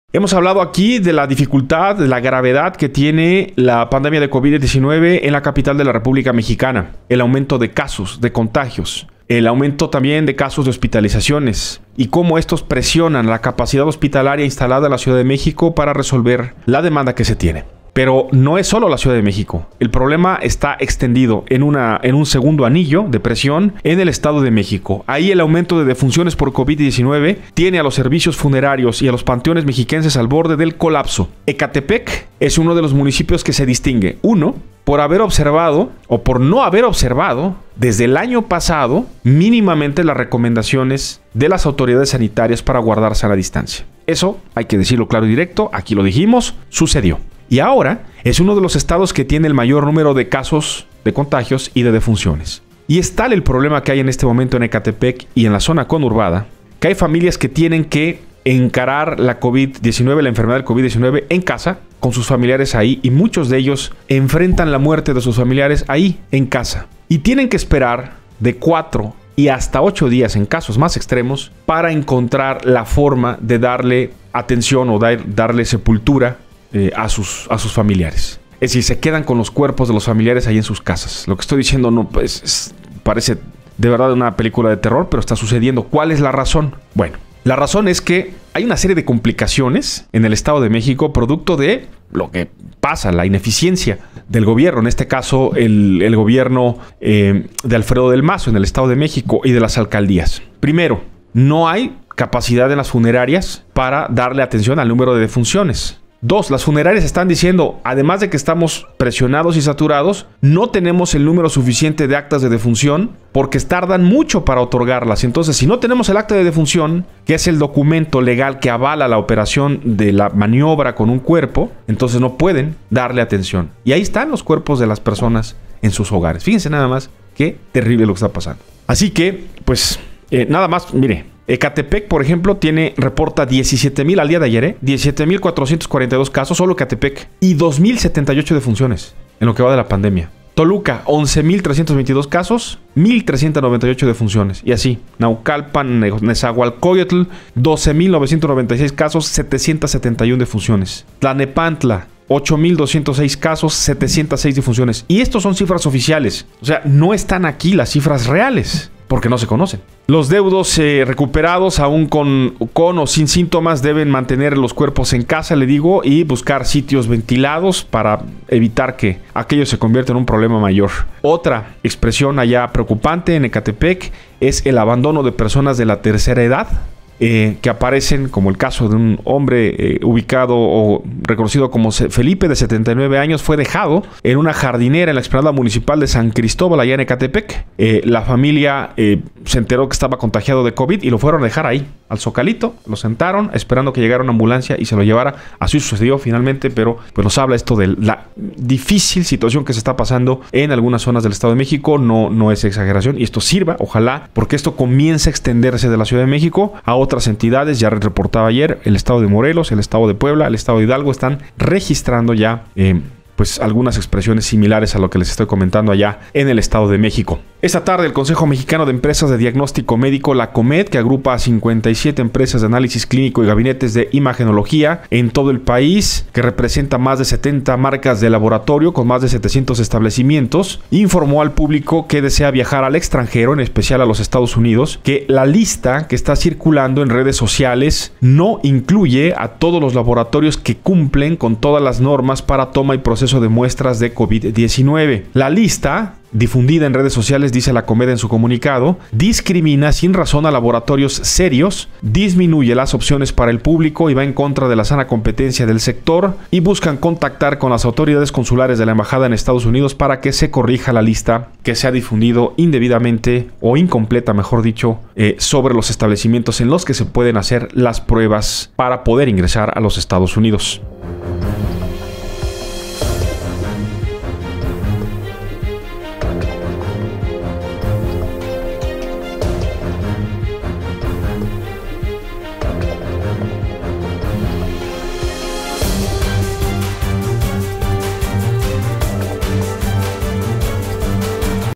Hemos hablado aquí de la dificultad, de la gravedad que tiene la pandemia de COVID-19 en la capital de la República Mexicana. El aumento de casos, de contagios. El aumento también de casos de hospitalizaciones. Y cómo estos presionan la capacidad hospitalaria instalada en la Ciudad de México para resolver la demanda que se tiene. Pero no es solo la Ciudad de México. El problema está extendido en un segundo anillo de presión en el Estado de México. Ahí el aumento de defunciones por COVID-19 tiene a los servicios funerarios y a los panteones mexiquenses al borde del colapso. Ecatepec es uno de los municipios que se distingue. Uno, por haber observado o por no haber observado desde el año pasado mínimamente las recomendaciones de las autoridades sanitarias para guardar sana distancia. Eso, hay que decirlo claro y directo, aquí lo dijimos, sucedió. Y ahora es uno de los estados que tiene el mayor número de casos de contagios y de defunciones. Y es tal el problema que hay en este momento en Ecatepec y en la zona conurbada, que hay familias que tienen que encarar la COVID-19, la enfermedad del COVID-19 en casa, con sus familiares ahí, y muchos de ellos enfrentan la muerte de sus familiares ahí, en casa. Y tienen que esperar de 4 y hasta 8 días en casos más extremos para encontrar la forma de darle atención o darle sepultura a sus familiares. Es decir, se quedan con los cuerpos de los familiares ahí en sus casas. Lo que estoy diciendo no parece de verdad una película de terror, pero está sucediendo. ¿Cuál es la razón? Bueno, la razón es que hay una serie de complicaciones en el Estado de México producto de lo que pasa, la ineficiencia del gobierno, en este caso el gobierno de Alfredo del Mazo en el Estado de México y de las alcaldías. Primero, no hay capacidad en las funerarias para darle atención al número de defunciones. 2, las funerarias están diciendo, además de que estamos presionados y saturados, no tenemos el número suficiente de actas de defunción porque tardan mucho para otorgarlas. Entonces, si no tenemos el acta de defunción, que es el documento legal que avala la operación de la maniobra con un cuerpo, entonces no pueden darle atención. Y ahí están los cuerpos de las personas en sus hogares. Fíjense nada más qué terrible lo que está pasando. Así que, pues, nada más, mire. Ecatepec, por ejemplo, reporta 17,000 al día de ayer, 17,442 casos, solo Ecatepec, y 2,078 defunciones en lo que va de la pandemia. Toluca, 11,322 casos, 1,398 defunciones. Y así, Naucalpan, Nezahualcóyotl, 12,996 casos, 771 defunciones. Tlalnepantla, 8,206 casos, 706 defunciones. Y estos son cifras oficiales. O sea, no están aquí las cifras reales, porque no se conocen. Los deudos recuperados, aún con o sin síntomas, deben mantener los cuerpos en casa, le digo, y buscar sitios ventilados para evitar que aquello se convierta en un problema mayor. Otra expresión allá preocupante en Ecatepec es el abandono de personas de la tercera edad, que aparecen, como el caso de un hombre ubicado o reconocido como Felipe, de 79 años, fue dejado en una jardinera en la explanada municipal de San Cristóbal, allá en Ecatepec. La familia se enteró que estaba contagiado de COVID y lo fueron a dejar ahí, al Zocalito, lo sentaron esperando que llegara una ambulancia y se lo llevara. Así sucedió finalmente, pero pues nos habla esto de la difícil situación que se está pasando en algunas zonas del Estado de México. No es exageración, y esto sirva, ojalá, porque esto comienza a extenderse de la Ciudad de México a otras entidades. Ya reportaba ayer, el Estado de Morelos, el Estado de Puebla, el Estado de Hidalgo están registrando ya pues algunas expresiones similares a lo que les estoy comentando allá en el Estado de México. Esta tarde el Consejo Mexicano de Empresas de Diagnóstico Médico, la COMED, que agrupa a 57 empresas de análisis clínico y gabinetes de imagenología en todo el país, que representa más de 70 marcas de laboratorio con más de 700 establecimientos, informó al público que desea viajar al extranjero, en especial a los Estados Unidos, que la lista que está circulando en redes sociales no incluye a todos los laboratorios que cumplen con todas las normas para toma y proceso de muestras de COVID-19. La lista, difundida en redes sociales, dice la COMED en su comunicado, discrimina sin razón a laboratorios serios, disminuye las opciones para el público y va en contra de la sana competencia del sector, y buscan contactar con las autoridades consulares de la embajada en Estados Unidos para que se corrija la lista que se ha difundido indebidamente o incompleta, mejor dicho, sobre los establecimientos en los que se pueden hacer las pruebas para poder ingresar a los Estados Unidos.